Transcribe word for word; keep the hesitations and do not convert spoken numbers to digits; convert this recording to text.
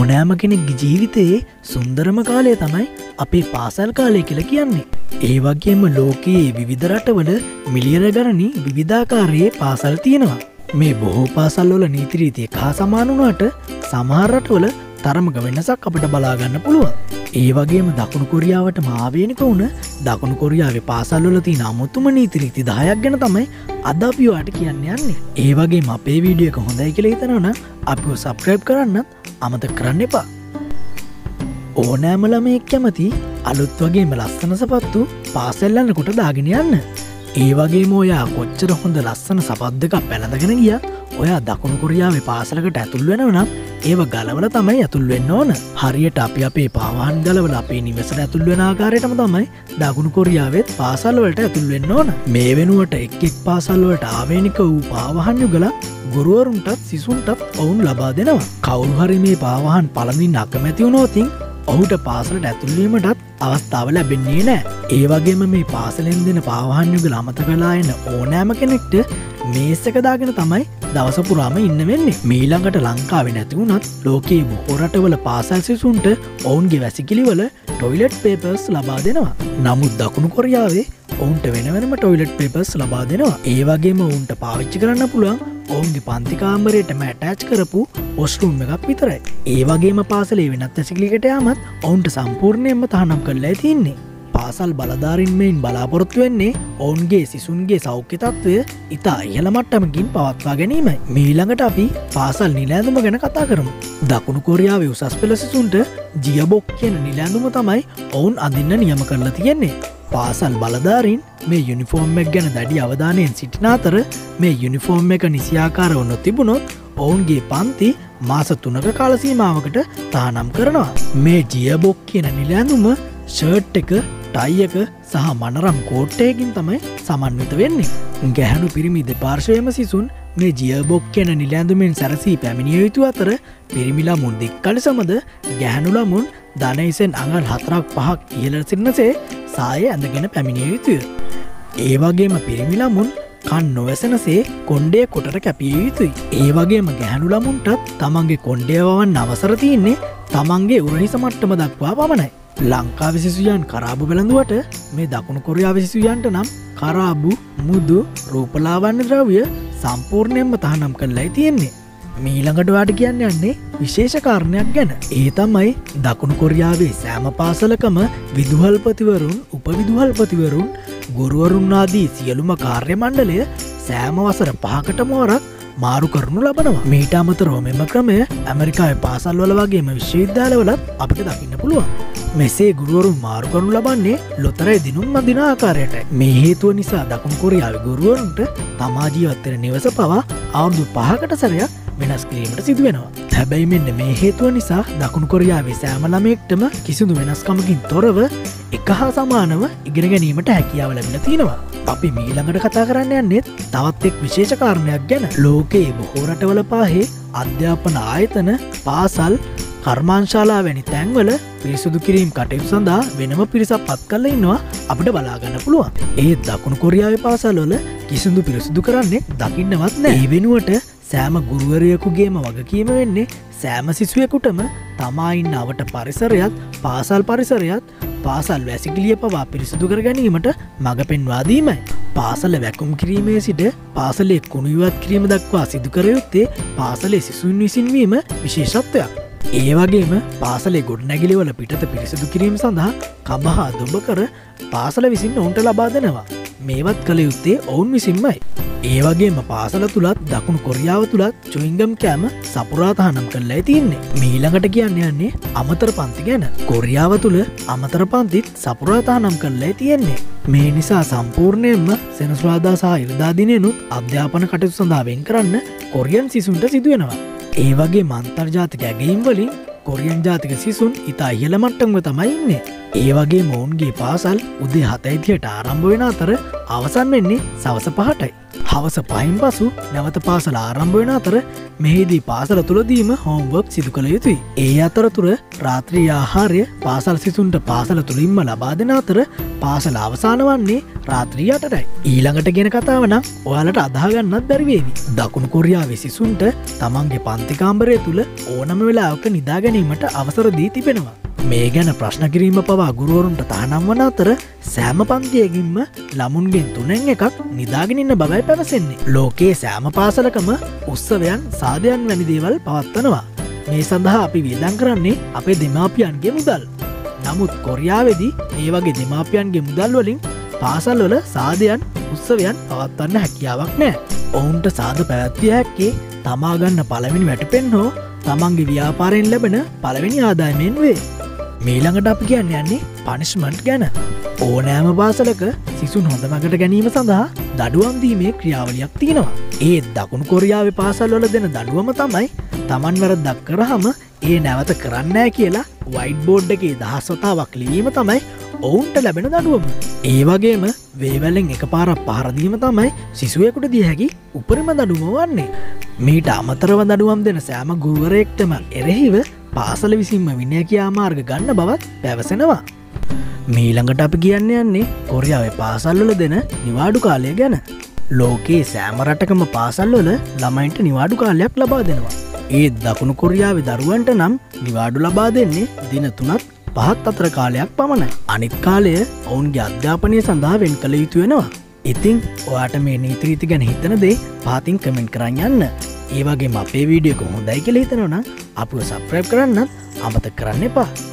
ඕනෑම කෙනෙක්ගේ ජීවිතයේ සුන්දරම කාලය තමයි අපේ පාසල් කාලය කියලා කියන්නේ. ඒ වගේම ලෝකයේ විවිධ රටවල මිලියන ගණනින් විවිධාකාරයේ පාසල් තියෙනවා. මේ බොහෝ පාසල්වල නීති රීති එක හා සමාන වුණාට සමහර රටවල තරමක වෙනසක් අපිට බලා ගන්න පුළුවන්. ඒ වගේම දකුණු කොරියාවට මාවේනික වුණ දකුණු කොරියාවේ පාසල්වල තියෙන අමුතුම නීති රීති දහයක් ගැන තමයි අද අපි ඔයාලට කියන්න යන්නේ. ඒ වගේම අපේ වීඩියෝ එක හොඳයි කියලා හිතනවා නම් අපිව සබ්ස්ක්‍රයිබ් කරන්නත් අමතක කරන්න එපා. ඕනෑම ළමයෙක් කැමති අලුත් වගේම ලස්සන සපත්තු පාසල් යනකොට දාගෙන යන්න. ඒ වගේම ඔයා කොච්චර හොඳ ලස්සන සපත් දෙකක් පැළඳගෙන ගියා ඔයා දකුණු කොරියාවේ පාසලකට ඇතුල් වෙනවා නම් ඒව ගලවලා තමයි ඇතුල් වෙන්න ඕන. හරියට අපි අපේ පාවාහන් ගලවලා අපේ නිවසට ඇතුල් වෙන ආකාරයටම තමයි දකුණු කොරියාවෙත් පාසල් වලට ඇතුල් වෙන්න ඕන. මේ වෙනුවට එක් එක් පාසල් වලට ආවේනික වූ පාවාහන් යුගල ගුරුවරුන්ටත් සිසුන්ටත් ඔවුන් ලබා දෙනවා. කවුරු හරි මේ පාවාහන් පළඳින්න අකමැති වුණොත් ඔහුට පාසලට ඇතුල් වීමටත් අවස්ථාව ලැබෙන්නේ නැහැ. ඒ වගේම මේ පාසලෙන් දෙන පාවාහන් යුගල අමතක වෙලා එන ඕනෑම කෙනෙක්ට මේස් එක දාගෙන තමයි දවස පුරාම ඉන්න වෙන්නේ. මීළඟට ලංකාවේ නැති වුණත් ලෝකයේ බොහෝ රටවල පාසල් සිසුන්ට ඔවුන්ගේ වැසිකිලි වල ටොයිලට් පේපර්ස් ලබා දෙනවා. නමුත් දකුණු කොරියාවේ ඔවුන්ට වෙන වෙනම ටොයිලට් පේපර්ස් ලබා දෙනවා. ඒ වගේම ඔවුන්ට පාවිච්චි කරන්න පුළුවන් ඔවුන්ගේ පන්ති කාමරයටම ඇටච් කරපු වොෂ්රූම් එකක් විතරයි. ඒ වගේම පාසලේ වෙනත් වැසිකිලියකට යාමත් ඔවුන්ට සම්පූර්ණයෙන්ම තහනම් කරලා තියෙන්නේ. පාසල් බලධාරීන් මෙයින් බලාපොරොත්තු වෙන්නේ ඔවුන්ගේ සිසුන්ගේ සෞඛ්‍ය තත්ත්වය ඉතා ඉහළ මට්ටමකින් පවත්වා ගැනීමයි. මීළඟට අපි පාසල් නිල ඇඳුම ගැන කතා කරමු. දකුණු කොරියාවේ උසස් පෙළ සිසුන්ට ජියබොක් කියන නිල ඇඳුම තමයි ඔවුන් අඳින්න නියම කරලා තියෙන්නේ. පාසල් බලධාරීන් මේ යුනිෆෝම් එක ගැන දැඩි අවධානයෙන් සිටින අතර මේ යුනිෆෝම් එක නිසියාකාරව නොතිබුණොත් ඔවුන්ගේ පන්ති මාස තුනක කාල සීමාවකට තහනම් කරනවා. මේ ජියබොක් කියන නිල ඇඳුම ෂර්ට් එක, ටයි එක සහ මනරම් කෝට්ටයකින් තමයි සමන්විත වෙන්නේ. ගැහැණු පිරිමි දෙපාර්ශ්වයේම සිසුන් මේ ජියබොක් කියන නිල ඇඳුමෙන් සැරසී පැමිණිය යුතු අතර පිරිමි ළමුන් දෙක්කල සමද ගැහැණු ළමුන් දණහිසෙන් අඟල් හතරක් පහක් ඉහළ සිටිනසේ සාය ඇඳගෙන පැමිණිය යුතුය. ඒ වගේම පිරිමි ළමුන් කන් නොවැසෙනසේ කොණ්ඩය කොටට කැපිය යුතුයි. ඒ වගේම ගැහැණු ළමුන්ටත් තමන්ගේ කොණ්ඩය වවන්න අවසර තියෙන්නේ තමන්ගේ උරහිස මට්ටම දක්වා පමණයි. ලංකාවේ සිසුයන් කරාබු වැළඳුවට මේ දකුණු කොරියාවේ සිසුයන්ට නම් කරාබු, මුදු, රූපලාවන්‍ය ද්‍රව්‍ය සම්පූර්ණයෙන්ම තහනම් කරලායි තියෙන්නේ. මීළඟට ඔයාලට කියන්න යන්නේ විශේෂ කාරණයක් ගැන. ඒ තමයි දකුණු කොරියාවේ සෑම පාසලකම විදුහල්පතිවරුන්, උපවිදුහල්පතිවරුන්, ගුරුවරුන් ආදී සියලුම කාර්ය මණ්ඩලය සෑම වසර පහකටම වරක් මාරු කරනු ලබනවා. මීට අමතරව මෙම ක්‍රමය ඇමරිකාවේ පාසල්වල වගේම විශ්වවිද්‍යාලවලත් අපිට දකින්න පුළුවන්. මෙසේ ගුරුවරුන් මාරු කරනු ලබන්නේ ලොතරැයි දිනුම් අදින ආකාරයට. මේ හේතුව නිසා දකුණු කොරියාවේ ගුරුවරුන්ට තමා ජීවත් වෙන නිවස පවා අවුරුදු පහකට සැරයක් වෙනස් කිරීමට සිදු වෙනවා. හැබැයි මෙන්න මේ හේතුව නිසා දකුණු කොරියාවේ සෑම ළමයෙක්ටම කිසිදු වෙනස්කමකින් තොරව එක හා සමානව ඉගෙන ගැනීමට හැකියාව ලැබිලා තියෙනවා. අපි මීළඟට කතා කරන්න යන්නේ තවත් එක් විශේෂ කාරණයක් ගැන. ලෝකයේ බොහෝ රටවල පාහේ අධ්‍යාපන ආයතන, පාසල්, කර්මාන්තශාලා වැනි තැන්වල පිරිසුදු කිරීම කටයුතු සඳහා වෙනම පිරිසක් පත් කරලා ඉන්නවා අපිට බලා ගන්න පුළුවන්. ඒත් දකුණු කොරියාවේ පාසල්වල කිසිදු පිරිසුදු කරන්නේ දකින්නවත් නැහැ. ඒ වෙනුවට සෑම ගුරුවරයෙකුගේම වගකීම වෙන්නේ සෑම සිසුවෙකුටම තමා ඉන්න අවට පරිසරයත්, පාසල් පරිසරයත්, පාසල් වැසිකිළිය පවා පිරිසිදු කර ගැනීමට මඟ පෙන්වා දීමයි. පාසල වැකුම් කිරීමේ සිට පාසලේ කුණු ඉවත් කිරීම දක්වා සිදු කර යුත්තේ පාසලේ සිසුන් විසින් වීම විශේෂත්වයක්. ඒ වගේම පාසලේ ගොඩනැගිලිවල පිටත පිරිසිදු කිරීම සඳහා කබ හා දොඹ කර පාසල විසින් ඔවුන්ට ලබා දෙනවා. මේවත් කළ යුත්තේ ඔවුන් විසින්මයි. ඒ වගේම පාසල තුලත් දකුණු කොරියාව තුලත් චුයින්ගම් කෑම සපුරා තහනම් කරලා තියෙන්නේ. මීළඟට කියන්න යන්නේ අමතර පන්ති ගැන. කොරියාව තුල අමතර පන්තිත් සපුරා තහනම් කරලා තියෙන්නේ. මේ නිසා සම්පූර්ණයෙන්ම සෙනසුරාදා සහ ඉරිදා දිනෙනුත් අධ්‍යාපන කටයුතු සඳහා වෙන් කරන්න කොරියන් සිසුන්ට සිදු වෙනවා. ඒ වගේම අන්තර්ජාතික ඇගයීම් වලින් කොරියන් ජාතික සිසුන් ඉතා ඉහළ මට්ටමක තමයි ඉන්නේ. ඒ වගේ මොවුන්ගේ පාසල් උදේ හතයිතියට ආරම්භ වෙන අතර අවසන් වෙන්නේ සවස පහටයි. හවස පහින් පසු නැවත පාසල ආරම්භ වෙන අතර මෙහිදී පාසල තුළදීම හෝම්වර්ක් සිදු කළ යුතුයි. ඒ අතරතුර රාත්‍රී ආහාරය පාසල් සිසුන්ට පාසල තුළින්ම ලබා දෙන අතර පාසල අවසාන වන්නේ රාත්‍රී අටටයි. ඊළඟට ගෙන කතාව නම් ඔයාලට අදාගන්නත් බැරිවේවි. දකුණු කොරියාවේ සිසුන්ට තමන්ගේ පන්තිකාම්බරය තුළ ඕනම වෙලාවක නිදා ගැනීමට අවසර දී තිබෙනවා. මේ ගැන ප්‍රශ්න කිරීම පවා ගුරුවරුන්ට තහනම් වන අතර සෑම පන්තියකින්ම ළමුන්ගෙන් තුනෙන් එකක් නිදාගෙන ඉන්න බවයි පැවසෙන්නේ. ලෝකයේ සෑම පාසලකම උත්සවයන් සාදයන් වැනි දේවල් පවත්වනවා. මේ සඳහා අපි වියදම් කරන්නේ අපේ දෙමාපියන්ගේ මුදල්. නමුත් කොරියාවේදී මේ වගේ දෙමාපියන්ගේ මුදල් වලින් පාසල්වල සාදයන් උත්සවයන් පවත්වන්න හැකියාවක් නැහැ. ඔවුන්ට සාද පැවැත්විය හැක්කේ තමා ගන්න පළවෙනි වැටපෙන් හෝ තමන්ගේ ව්‍යාපාරයෙන් ලැබෙන පළවෙනි ආදායමෙන් වේ. මීළඟට අපි කියන්න යන්නේ පනිශ්මන්ට් ගැන. ඕනෑම පාසලක සිසුන් හොඳමකට ගැනීම සඳහා දඩුවම් දීමේ ක්‍රියාවලියක් තියෙනවා. ඒ දකුණු කොරියාවේ පාසල්වල දෙන දඩුවම තමයි තමන් වැරද්දක් කරාම ඒ නැවත කරන්නෑ කියලා වයිට් බෝඩ් එකේ දහස් වතාවක් ලිවීම තමයි ඔවුන්ට ලැබෙන දඩුවම. ඒ වගේම වේවැලෙන් එකපාරක් පහර දීම තමයි සිසුවෙකුට දිය හැකි උපරිම දඩුවම වන්නේ. මීට අමතරව දඩුවම් දෙන සෑම ගුරුවරයෙක්ටම එරෙහිව පාසල විසින්ම විනය ක්‍රියාමාර්ග ගන්න බවත් පැවසෙනවා. මීළඟට අපි කියන්න යන්නේ කොරියාවේ පාසල්වල දෙන නිවාඩු කාලය ගැන. ලෝකයේ සෑම රටකම පාසල්වල ළමයින්ට නිවාඩු කාලයක් ලබා දෙනවා. ඒ දකුණු කොරියාවේ දරුවන්ට නම් නිවාඩු ලබා දෙන්නේ දින තුනක් පහත් අතර කාලයක් පමණයි. අනිත් කාලය ඔවුන්ගේ අධ්‍යාපනය සඳහා වෙන් කළ යුතු වෙනවා. ඉතින් ඔයාට මේ නීති ගැන හිතන දේ පහතින් කමෙන්ට් කරන්න යන්න. ඒ වගේම අපේ වීඩියෝ එක හොඳයි කියලා හිතනවා නම් අපිව සබ්ස්ක්‍රයිබ් කරන්නත් අමතක කරන්න එපා.